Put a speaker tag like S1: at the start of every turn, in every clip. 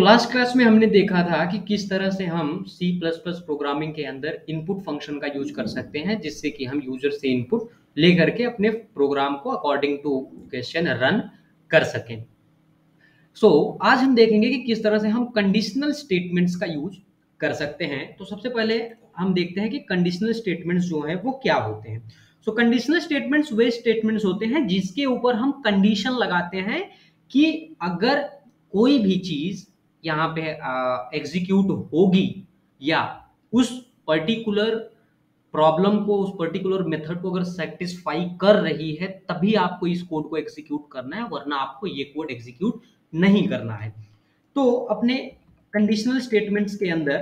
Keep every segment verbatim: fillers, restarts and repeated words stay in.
S1: Last class में हमने देखा था कि किस तरह से हम सी प्लस प्लस प्रोग्रामिंग के अंदर इनपुट फंक्शन का यूज कर सकते हैं, जिससे कि हम यूजर से इनपुट लेकर के अपने प्रोग्राम को अकॉर्डिंग टू क्वेश्चन रन कर सकें। सो so, आज हम देखेंगे कि किस तरह से हम कंडीशनल स्टेटमेंट्स का यूज कर सकते हैं। तो सबसे पहले हम देखते हैं कि कंडीशनल स्टेटमेंट्स जो है वो क्या होते हैं। सो कंडीशनल स्टेटमेंट्स वे स्टेटमेंट्स होते हैं जिसके ऊपर हम कंडीशन लगाते हैं कि अगर कोई भी चीज यहाँ पे एग्जीक्यूट होगी या उस पर्टिकुलर प्रॉब्लम को, उस पर्टिकुलर मेथड को अगर सेटिस्फाई कर रही है, तभी आपको इस कोड को एग्जीक्यूट करना है, वरना आपको ये कोड एग्जीक्यूट नहीं करना है। तो अपने कंडीशनल स्टेटमेंट्स के अंदर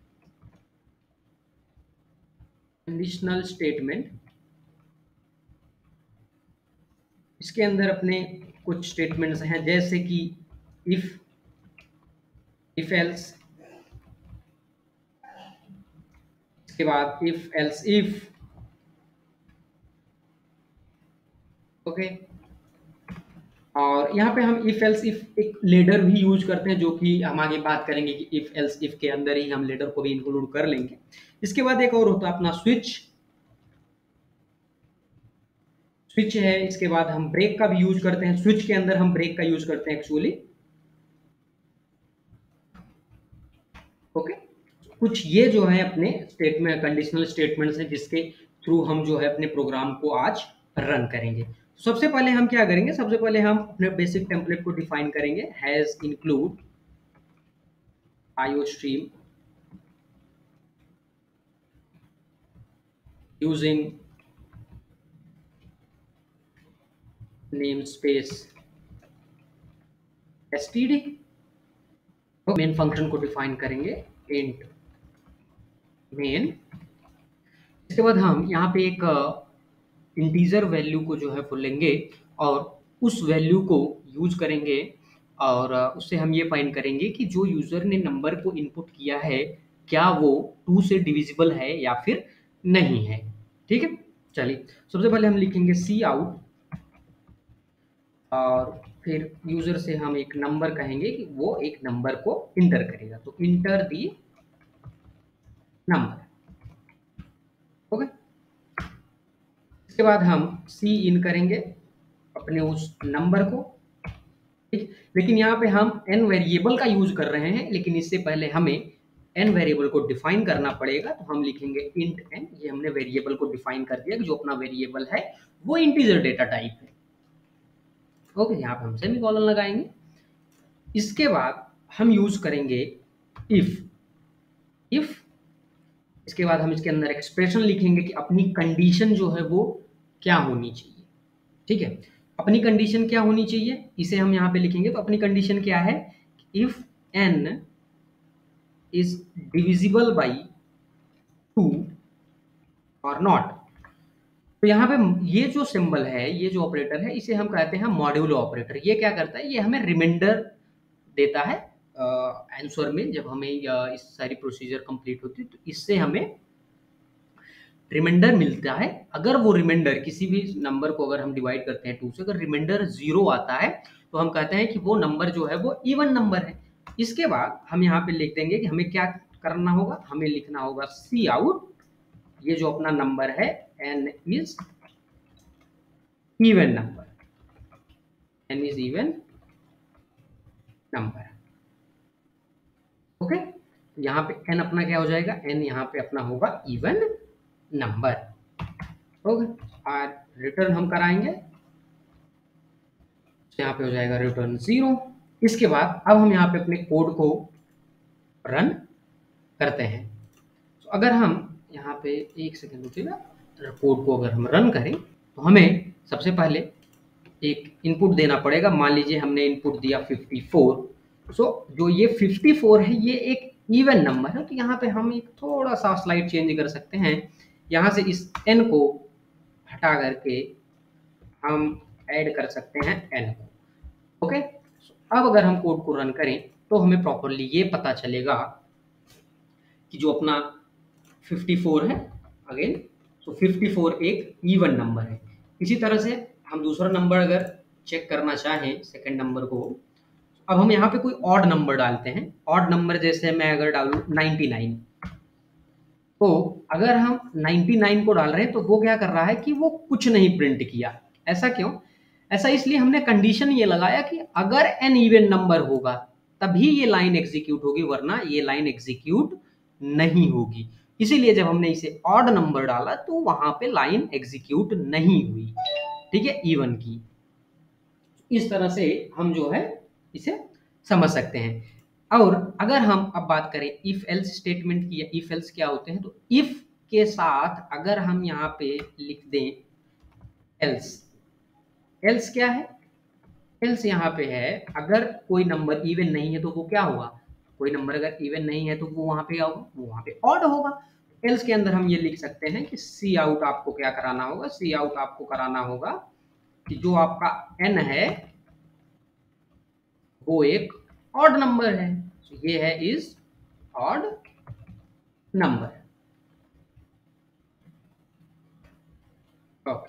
S1: कंडीशनल स्टेटमेंट इसके अंदर अपने कुछ स्टेटमेंट्स हैं, जैसे कि इफ, इफ एल्स, इसके बाद इफ एल्स इफ, ओके। और यहाँ पे हम इफ एल्स इफ एक लेडर भी यूज करते हैं, जो कि हम आगे बात करेंगे कि इफ एल्स इफ के अंदर ही हम लेडर को भी इंक्लूड कर लेंगे। इसके बाद एक और होता है अपना स्विच, स्विच है। इसके बाद हम ब्रेक का भी यूज करते हैं, स्विच के अंदर हम ब्रेक का यूज करते हैं एक्चुअली, ओके। कुछ ये जो है अपने स्टेटमेंट कंडीशनल स्टेटमेंट्स हैं जिसके थ्रू हम जो है अपने प्रोग्राम को आज रन करेंगे। सबसे पहले हम क्या करेंगे, सबसे पहले हम अपने बेसिक टेम्पलेट को डिफाइन करेंगे, hash include iostream using namespace std. Main function को डिफाइन करेंगे इंट मेन। इसके बाद हम यहाँ पे एक इंटीजर वैल्यू को जो है वो लेंगे और उस वैल्यू को यूज करेंगे, और उससे हम ये फाइंड करेंगे कि जो यूजर ने नंबर को इनपुट किया है क्या वो टू से डिविजिबल है या फिर नहीं है। ठीक है, चलिए सबसे पहले हम लिखेंगे सी आउट, और फिर यूजर से हम एक नंबर कहेंगे कि वो एक नंबर को इंटर करेगा, तो इंटर दी नंबर, ओके। इसके बाद हम सी इन करेंगे अपने उस नंबर को, ठीक। लेकिन यहाँ पे हम एन वेरिएबल का यूज कर रहे हैं, लेकिन इससे पहले हमें एन वेरिएबल को डिफाइन करना पड़ेगा, तो हम लिखेंगे इंट एन। ये हमने वेरिएबल को डिफाइन कर दिया कि जो अपना वेरिएबल है वो इंटीजर डेटा टाइप है, ओके। यहाँ पे हम सेमीकोलन लगाएंगे। इसके बाद हम यूज करेंगे इफ, इफ इसके बाद हम इसके अंदर एक्सप्रेशन लिखेंगे कि अपनी कंडीशन जो है वो क्या होनी चाहिए, ठीक है। अपनी कंडीशन क्या होनी चाहिए इसे हम यहाँ पे लिखेंगे, तो अपनी कंडीशन क्या है, if n is divisible by two और नॉट। तो यहाँ पे ये जो सिंबल है, ये जो ऑपरेटर है, इसे हम कहते हैं मॉड्यूलो ऑपरेटर। ये क्या करता है, ये हमें रिमाइंडर देता है आंसर में, जब हमें इस सारी प्रोसीजर कंप्लीट होती है तो इससे हमें रिमाइंडर मिलता है। अगर वो रिमाइंडर किसी भी नंबर को अगर हम डिवाइड करते हैं टू से, अगर रिमाइंडर जीरो आता है तो हम कहते हैं कि वो नंबर जो है वो इवन नंबर है। इसके बाद हम यहाँ पे लिख देंगे कि हमें क्या करना होगा, हमें लिखना होगा सी आउट, ये जो अपना नंबर है n is even number, n is even number, okay. यहाँ पे n अपना क्या हो जाएगा, n यहाँ पे अपना होगा इवन नंबर, ओके। और रिटर्न हम कराएंगे, यहाँ पे हो जाएगा रिटर्न जीरो। इसके बाद अब हम यहाँ पे अपने कोड को रन करते हैं। तो अगर हम यहाँ पे एक सेकेंड रुकिएगा, कोड को अगर हम रन करें तो हमें सबसे पहले एक इनपुट देना पड़ेगा। मान लीजिए हमने इनपुट दिया फिफ्टी फोर। सो जो ये फिफ्टी फोर है ये एक इवन नंबर है, तो यहाँ पे हम एक थोड़ा सा स्लाइड चेंज कर सकते हैं। यहाँ से इस n को हटा करके हम ऐड कर सकते हैं n को, ओके। अब अगर हम कोड को रन करें तो हमें प्रॉपरली ये पता चलेगा कि जो अपना फिफ्टी फोर है, अगेन तो फिफ्टी फोर एक इवन नंबर है। इसी तरह से हम दूसरा नंबर अगर चेक करना चाहें, सेकंड नंबर को, अब हम यहाँ पे कोई ऑड नंबर डालते हैं, ऑड नंबर जैसे मैं अगर डालूं नाइनटी नाइन, तो अगर हम नाइनटी नाइन को डाल रहे हैं तो वो क्या कर रहा है कि वो कुछ नहीं प्रिंट किया। ऐसा क्यों? ऐसा इसलिए हमने कंडीशन ये लगाया कि अगर एन इवन नंबर होगा तभी ये लाइन एग्जीक्यूट होगी, वरना ये लाइन एग्जीक्यूट नहीं होगी। इसीलिए जब हमने इसे ऑड नंबर डाला तो वहां पे लाइन एग्जीक्यूट नहीं हुई, ठीक है, इवन की। इस तरह से हम जो है इसे समझ सकते हैं। और अगर हम अब बात करें इफ एल्स स्टेटमेंट की, या इफ एल्स क्या होते हैं, तो इफ के साथ अगर हम यहाँ पे लिख दें एल्स, एल्स क्या है? एल्स यहाँ पे है अगर कोई नंबर इवन नहीं है तो वो क्या होगा, कोई नंबर अगर इवन नहीं है तो वो वहां पे क्या होगा, वो वहां पे ऑड होगा। एल्स के अंदर हम ये लिख सकते हैं कि सी आउट आपको क्या कराना होगा, सी आउट आपको कराना होगा कि जो आपका एन है वो एक ऑड नंबर है, तो ये है इज ऑड नंबर। ओके,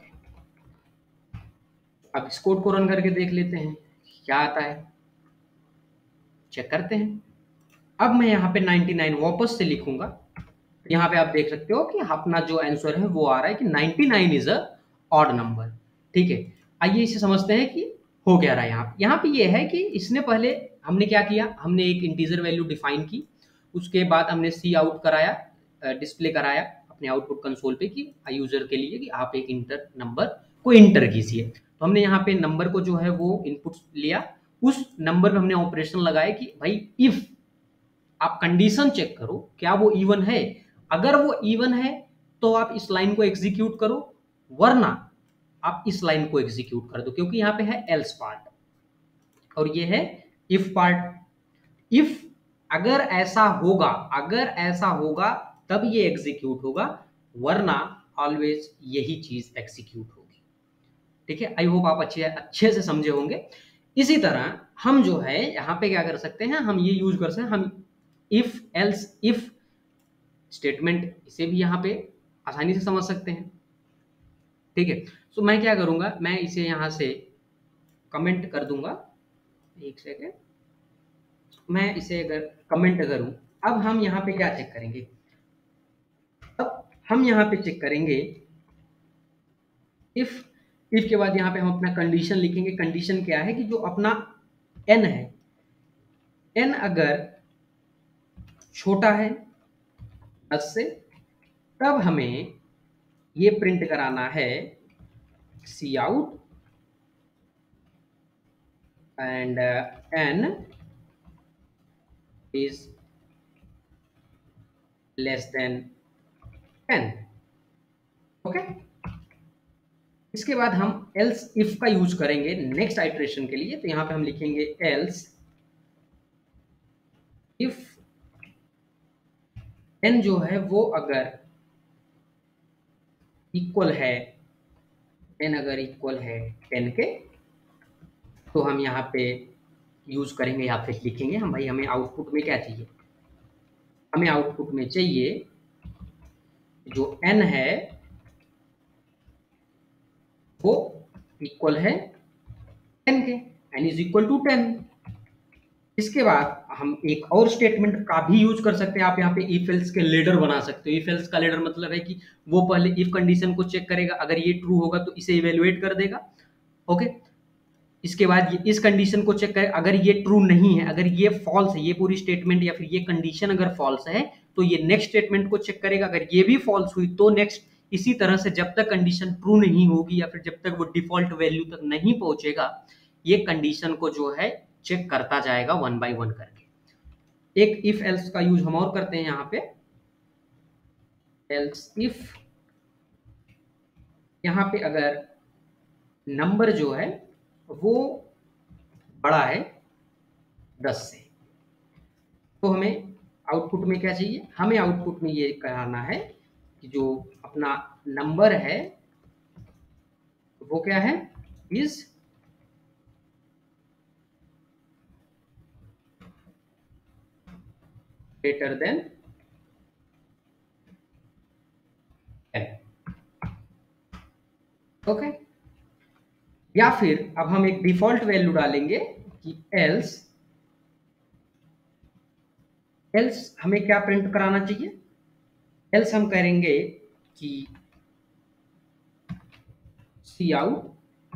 S1: अब इस कोड को रन करके देख लेते हैं क्या आता है, चेक करते हैं। अब मैं यहाँ पे नाइनटी नाइन वापस से लिखूंगा, यहाँ पे आप देख सकते हो कि अपना जो आंसर है वो आ रहा है कि ninety nine is a odd number. ठीक है, आइए इसे समझते हैं कि हो क्या रहा है। यहाँ यहाँ पे ये है कि इसने पहले हमने क्या किया, हमने एक इंटीजर वैल्यू डिफाइन की, उसके बाद हमने सी आउट कराया, डिस्प्ले कराया अपने आउटपुट कंसोल पे कि यूजर के लिए कि आप एक इंटर नंबर को इंटर कीजिए। तो हमने यहाँ पे नंबर को जो है वो इनपुट लिया, उस नंबर पे हमने ऑपरेशन लगाया कि भाई इफ आप कंडीशन चेक करो क्या वो इवन है, अगर वो इवन है तो आप इस लाइन को एग्जीक्यूट करो, वरना आप इस लाइन को एग्जीक्यूट कर दो, क्योंकि यहाँ पे है एल्स पार्ट और ये है इफ पार्ट। इफ अगर ऐसा होगा, अगर ऐसा होगा तब ये एग्जीक्यूट होगा, वरना ऑलवेज यही चीज एग्जीक्यूट होगी। ठीक है, आई होप आप अच्छे अच्छे से समझे होंगे। इसी तरह हम जो है यहाँ पे क्या कर सकते हैं, हम ये यूज कर सकते हैं, हम इफ एल्स इफ स्टेटमेंट, इसे भी यहाँ पे आसानी से समझ सकते हैं। ठीक है, सो मैं क्या करूंगा, मैं इसे यहाँ से कमेंट कर दूंगा, एक सेकेंड, मैं इसे अगर कमेंट करूं, अब हम यहाँ पे क्या चेक करेंगे, अब हम यहाँ पे चेक करेंगे इफ, इफ के बाद यहाँ पे हम अपना कंडीशन लिखेंगे। कंडीशन क्या है कि जो अपना एन है, एन अगर छोटा है दस से, तब हमें ये प्रिंट कराना है cout and n is less than ten. Okay, इसके बाद हम एल्स इफ का यूज करेंगे नेक्स्ट आइट्रेशन के लिए। तो यहां पे हम लिखेंगे एल्स इफ एन जो है वो अगर इक्वल है, एन अगर इक्वल है टेन के, तो हम यहाँ पे यूज करेंगे या फिर लिखेंगे हम, भाई हमें आउटपुट में क्या चाहिए, हमें आउटपुट में चाहिए जो एन है वो इक्वल है टेन के, n is equal to ten. इसके बाद हम एक और स्टेटमेंट का भी यूज कर सकते हैं, आप यहाँ पे इफ एल्स के लेडर बना सकते हो। इफ एल्स का लेडर मतलब है कि वो पहले इफ कंडीशन को चेक करेगा, अगर ये ट्रू होगा तो इसे इवेलुएट कर देगा। ओके, इसके बाद ये इस कंडीशन को चेक करेगा, अगर ये ट्रू नहीं है, अगर ये फॉल्स है, ये पूरी स्टेटमेंट या फिर ये कंडीशन अगर फॉल्स है तो ये नेक्स्ट स्टेटमेंट को चेक करेगा, अगर ये भी फॉल्स हुई तो नेक्स्ट। इसी तरह से जब तक कंडीशन ट्रू नहीं होगी या फिर जब तक वो डिफॉल्ट वैल्यू तक नहीं पहुंचेगा, ये कंडीशन को जो है चेक करता जाएगा वन बाय वन करके। एक इफ एल्स का यूज हम और करते हैं यहाँ पे, एल्स इफ, यहाँ पे अगर नंबर जो है वो बड़ा है दस से, तो हमें आउटपुट में क्या चाहिए, हमें आउटपुट में ये कहना है कि जो अपना नंबर है वो क्या है, is greater than ten. Okay, या फिर अब हम एक डिफॉल्ट वैल्यू डालेंगे कि एल्स एल्स हमें क्या प्रिंट कराना चाहिए, एल्स हम करेंगे कि सी आउट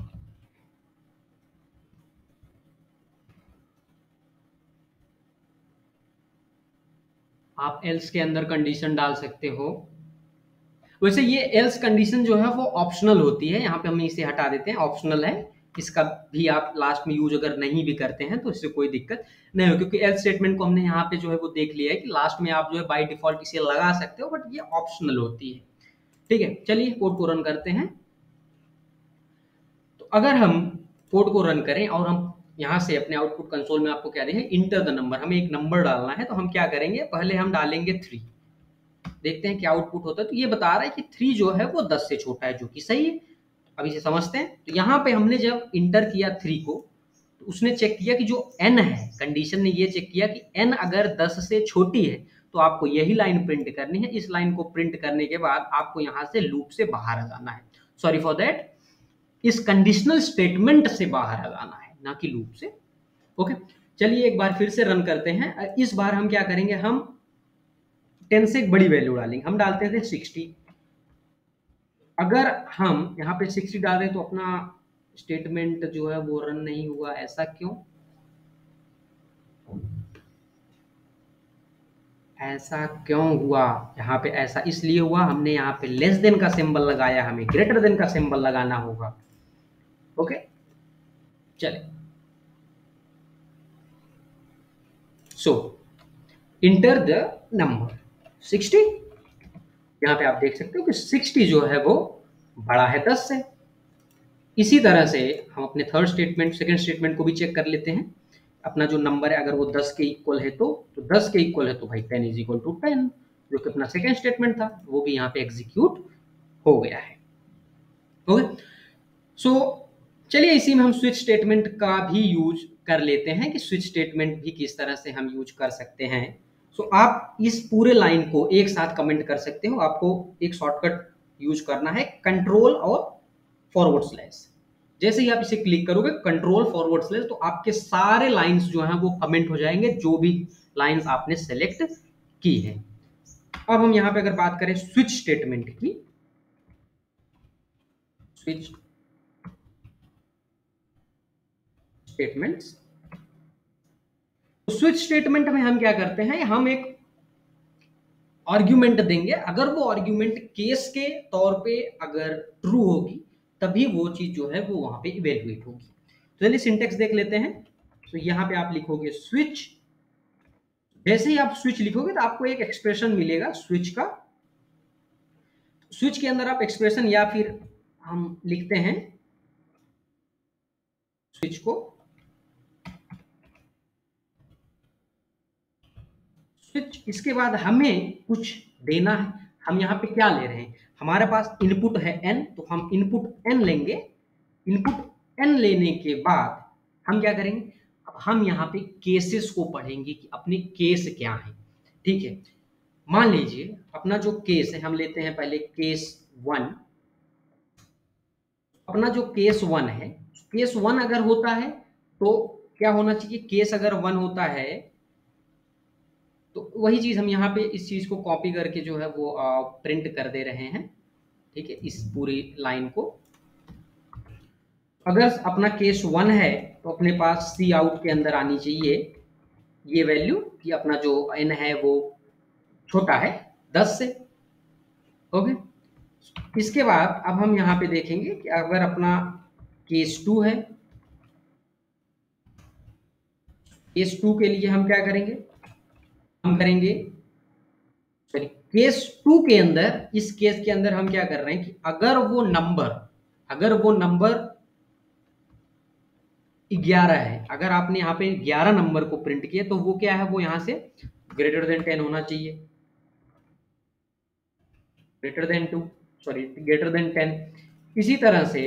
S1: आप एल्स के अंदर कंडीशन डाल सकते हो। वैसे ये एल्स कंडीशन जो है वो ऑप्शनल होती है, यहाँ पे हम इसे हटा देते हैं, ऑप्शनल है, इसका भी आप लास्ट में यूज अगर नहीं भी करते हैं तो इससे कोई दिक्कत नहीं हो, क्योंकि एल्स स्टेटमेंट को हमने यहाँ पे जो है वो देख लिया है कि लास्ट में आप जो है बाय डिफॉल्ट इसे लगा सकते हो, बट ये ऑप्शनल होती है। ठीक है, चलिए कोड को रन करते हैं। तो अगर हम कोड को रन करें और हम यहाँ से अपने आउटपुट कंसोल में आपको क्या दें, इंटर द नंबर, हमें एक नंबर डालना है, तो हम क्या करेंगे, पहले हम डालेंगे थ्री, देखते हैं क्या आउटपुट होता है। तो ये बता रहा है कि थ्री जो है वो दस से छोटा है, जो कि सही है। अब इसे समझते हैं। तो यहाँ पे हमने जब इंटर किया थ्री को, तो उसने चेक किया कि जो n है, कंडीशन ने ये चेक किया कि n अगर दस से छोटी है तो आपको यही लाइन प्रिंट करनी है। इस लाइन को प्रिंट करने के बाद आपको यहाँ से लूप से बाहर आ जाना है, सॉरी फॉर दैट, इस कंडीशनल स्टेटमेंट से बाहर आ जाना है, ना कि लूप से। ओके, चलिए एक बार फिर से रन करते हैं। इस बार हम क्या करेंगे, हम टेन से एक बड़ी वैल्यू डालेंगे, हम डालते थे सिक्सटी। अगर हम यहाँ पे सिक्सटी डाल रहे तो अपना स्टेटमेंट जो है वो रन नहीं हुआ, ऐसा क्यों, ऐसा क्यों हुआ, यहाँ पे ऐसा इसलिए हुआ, हमने यहाँ पे लेस देन का सिंबल लगाया, हमें ग्रेटर देन का सिंबल लगाना होगा। ओके, चले, so enter the number sixty. यहाँ पे आप देख सकते हो कि सिक्सटी जो है वो बड़ा है दस से। इसी तरह से हम अपने थर्ड स्टेटमेंट, सेकंड स्टेटमेंट को भी चेक कर लेते हैं। अपना जो नंबर है अगर वो दस के इक्वल है तो तो दस के इक्वल है तो भाई ten is equal to ten, जो कि अपना सेकंड स्टेटमेंट था, वो भी यहाँ पे एग्जीक्यूट हो गया है। ओके, सो चलिए इसी में हम स्विच स्टेटमेंट का भी यूज कर लेते हैं कि स्विच स्टेटमेंट भी किस तरह से हम यूज कर सकते हैं। सो so, आप इस पूरे लाइन को एक साथ कमेंट कर सकते हो। आपको एक शॉर्टकट यूज करना है, कंट्रोल और फॉरवर्ड स्लैश। जैसे ही आप इसे क्लिक करोगे, कंट्रोल फॉरवर्ड स्लैश, तो आपके सारे लाइंस जो हैं वो कमेंट हो जाएंगे, जो भी लाइंस आपने सेलेक्ट की है। अब हम यहाँ पे अगर बात करें स्विच स्टेटमेंट की, स्विच स्टेटमेंट्स, तो स्विच स्टेटमेंट में हम क्या करते हैं, हम एक आर्ग्यूमेंट देंगे। अगर वो आर्ग्यूमेंट केस के तौर पे अगर ट्रू होगी तभी वो चीज जो है वो वहां पे इवेल्युएट होगी। तो चलिए सिंटेक्स देख लेते हैं। तो यहाँ पे आप लिखोगे स्विच, जैसे ही आप स्विच लिखोगे तो आपको एक एक्सप्रेशन मिलेगा स्विच का। स्विच के अंदर आप एक्सप्रेशन, या फिर हम लिखते हैं स्विच को, स्विच, इसके बाद हमें कुछ देना है। हम यहाँ पे क्या ले रहे हैं, हमारे पास इनपुट है n, तो हम इनपुट n लेंगे। इनपुट n लेने के बाद हम क्या करेंगे, अब हम यहाँ पे केसेस को पढ़ेंगे कि अपने केस क्या है। ठीक है, मान लीजिए अपना जो केस है, हम लेते हैं पहले केस वन। अपना जो केस वन है, केस वन अगर होता है तो क्या होना चाहिए, केस अगर वन होता है तो वही चीज हम यहाँ पे इस चीज को कॉपी करके जो है वो प्रिंट कर दे रहे हैं। ठीक है, इस पूरी लाइन को, अगर अपना केस वन है तो अपने पास सी आउट के अंदर आनी चाहिए ये वैल्यू कि अपना जो n है वो छोटा है दस से। ओके, इसके बाद अब हम यहाँ पे देखेंगे कि अगर अपना केस टू है, केस टू के लिए हम क्या करेंगे, हम करेंगे सॉरी केस टू के अंदर, इस केस के अंदर हम क्या कर रहे हैं कि अगर वो नंबर अगर वो नंबर ग्यारह है, अगर आपने यहाँ पे ग्यारह नंबर को प्रिंट किया तो वो क्या है, वो यहाँ से ग्रेटर देन टेन होना चाहिए, greater than two, sorry greater than ten. इसी तरह से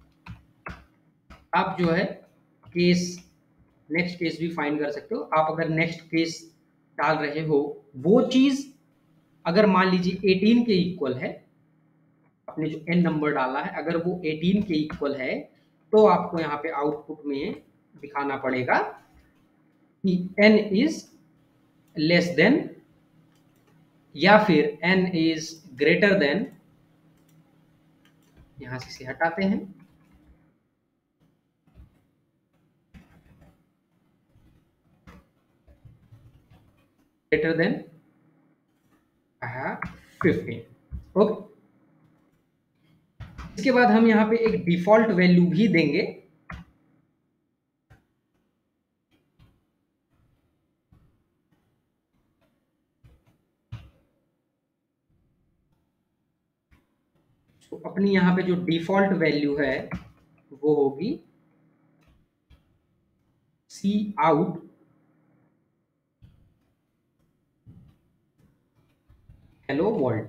S1: आप जो है केस, नेक्स्ट केस भी फाइंड कर सकते हो। आप अगर नेक्स्ट केस डाल रहे हो, वो चीज अगर मान लीजिए अठारह के इक्वल है, आपने जो n नंबर डाला है अगर वो अठारह के इक्वल है, तो आपको यहाँ पे आउटपुट में दिखाना पड़ेगा कि n इज लेस देन या फिर n इज ग्रेटर देन, यहां से इसे हटाते हैं, ग्रेटर देन फिफ्टीन। ओके, इसके बाद हम यहाँ पे एक डिफॉल्ट वैल्यू भी देंगे, तो अपनी यहाँ पे जो डिफॉल्ट वैल्यू है वो होगी cout hello world.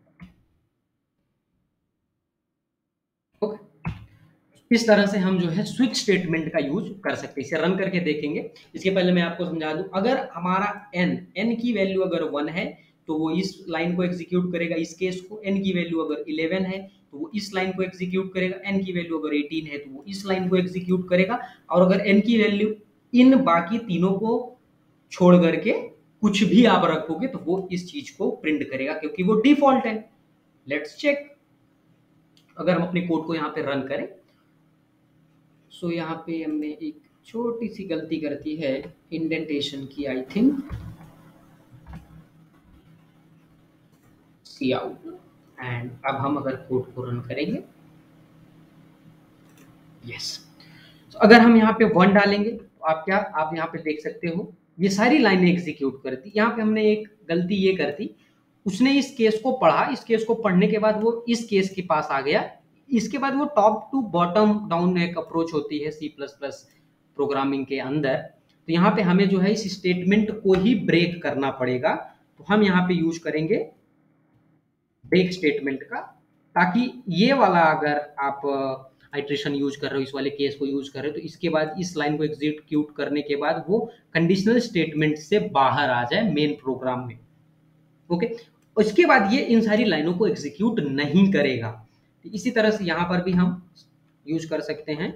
S1: Okay, इस तरह से हम जो है स्विच स्टेटमेंट का यूज कर सकते हैं। इसे रन करके देखेंगे। इसके पहले मैं आपको समझा दूं, अगर हमारा n n की वैल्यू अगर वन है तो वो इस लाइन को एग्जीक्यूट करेगा, इस केस को। n की वैल्यू अगर इलेवन है तो वो इस लाइन को एग्जीक्यूट करेगा। n की वैल्यू अगर एटीन है तो वो इस लाइन को एग्जीक्यूट करेगा। और अगर n की वैल्यू इन बाकी तीनों को छोड़ करके कुछ भी आप रखोगे तो वो इस चीज को प्रिंट करेगा, क्योंकि वो डिफॉल्ट है। लेट्स चेक, अगर हम अपने कोड को यहाँ पे रन करें, सो so, यहाँ पे हमने एक छोटी सी गलती कर दी है, इंडेंटेशन की, I think cout. And अब हम अगर कोड को रन करेंगे, यस, तो अगर हम यहाँ पे वन डालेंगे तो आप क्या, आप यहाँ पे देख सकते हो ये सारी लाइनें एग्जीक्यूट करती। यहाँ पे हमने एक गलती ये कर दी, उसने इस केस को पढ़ा, इस केस को पढ़ने के बाद वो इस केस के पास आ गया। इसके बाद वो टॉप टू बॉटम डाउन एक अप्रोच होती है सी प्लस प्लस प्रोग्रामिंग के अंदर। तो यहाँ पे हमें जो है इस स्टेटमेंट को ही ब्रेक करना पड़ेगा। तो हम यहाँ पे यूज करेंगे ब्रेक स्टेटमेंट का, ताकि ये वाला अगर आप आइट्रेशन यूज कर रहे हो, इस वाले केस को यूज कर रहे हो, तो इसके बाद इस लाइन को एग्जीक्यूट करने के बाद वो कंडीशनल स्टेटमेंट से बाहर आ जाए मेन प्रोग्राम में। ओके, उसके बाद ये इन सारी लाइनों को एग्जीक्यूट नहीं करेगा। तो इसी तरह से यहां पर भी हम यूज कर सकते हैं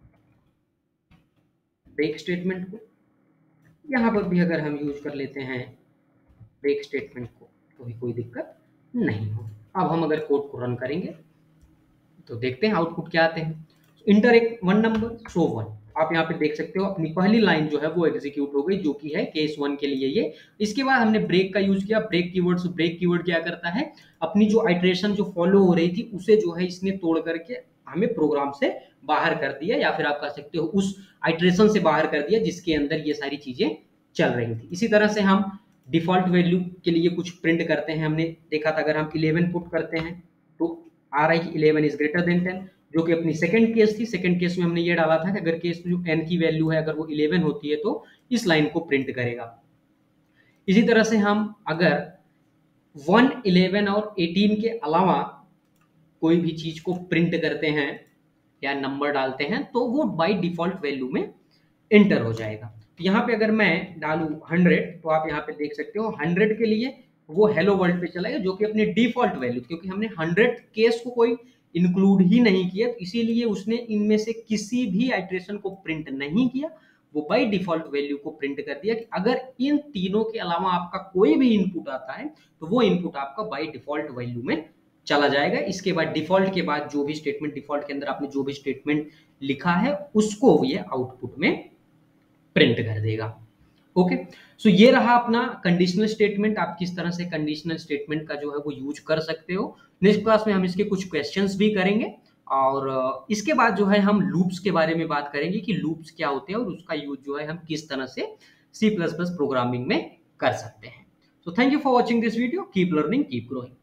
S1: ब्रेक स्टेटमेंट को। यहां पर भी अगर हम यूज कर लेते हैं ब्रेक स्टेटमेंट को तो भी कोई दिक्कत नहीं हो। अब हम अगर कोड को रन करेंगे तो देखते हैं आउटपुट क्या आते हैं। इंटर एक वन नंबर, शो वन। आप यहाँ पे देख सकते हो अपनी पहली लाइन जो है वो एग्जीक्यूट हो गई, जो कि है केस वन के लिए ये। इसके बाद हमने ब्रेक का यूज किया, ब्रेक कीवर्ड। से ब्रेक कीवर्ड क्या करता है, अपनी जो आइट्रेशन जो फॉलो हो रही थी उसे जो है इसने तोड़ करके हमें प्रोग्राम से बाहर कर दिया, या फिर आप कह सकते हो उस आइट्रेशन से बाहर कर दिया जिसके अंदर ये सारी चीजें चल रही थी। इसी तरह से हम डिफॉल्ट वैल्यू के लिए कुछ प्रिंट करते हैं। हमने देखा था अगर हम इलेवन पुट करते हैं तो आ रहा है कि eleven is greater than ten, जो कि अपनी सेकंड केस थी। सेकंड केस में हमने ये डाला था कि अगर केस में जो n की वैल्यू है अगर वो इलेवन होती है तो इस लाइन को प्रिंट करेगा। इसी तरह से हम अगर वन, इलेवन और एटीन के अलावा कोई भी चीज को प्रिंट करते हैं या नंबर डालते हैं तो वो बाय डिफॉल्ट वैल्यू में एंटर हो जाएगा। तो यहाँ पे अगर मैं डालू हंड्रेड तो आप यहाँ पे देख सकते हो हंड्रेड के लिए वो हेलो वर्ल्ड पे चलाएगा, जो कि अपनी डिफॉल्ट वैल्यू, क्योंकि हमने हंड्रेड केस को कोई इंक्लूड ही नहीं किया, तो इसीलिए उसने इनमें से किसी भी आइट्रेशन को प्रिंट नहीं किया। वो बाय डिफॉल्ट वैल्यू को प्रिंट कर दिया कि अगर इन तीनों के अलावा आपका कोई भी इनपुट आता है तो वो इनपुट आपका बाय डिफॉल्ट वैल्यू में चला जाएगा। इसके बाद डिफॉल्ट के बाद जो भी स्टेटमेंट, डिफॉल्ट के अंदर आपने जो भी स्टेटमेंट लिखा है उसको ये आउटपुट में प्रिंट कर देगा। ओके, सो ये रहा अपना कंडीशनल स्टेटमेंट। आप किस तरह से कंडीशनल स्टेटमेंट का जो है वो यूज कर सकते हो। नेक्स्ट क्लास में हम इसके कुछ क्वेश्चंस भी करेंगे, और इसके बाद जो है हम लूप्स के बारे में बात करेंगे कि लूप्स क्या होते हैं और उसका यूज जो है हम किस तरह से सी प्लस प्लस प्रोग्रामिंग में कर सकते हैं। So thank you for watching this video. Keep learning, keep growing.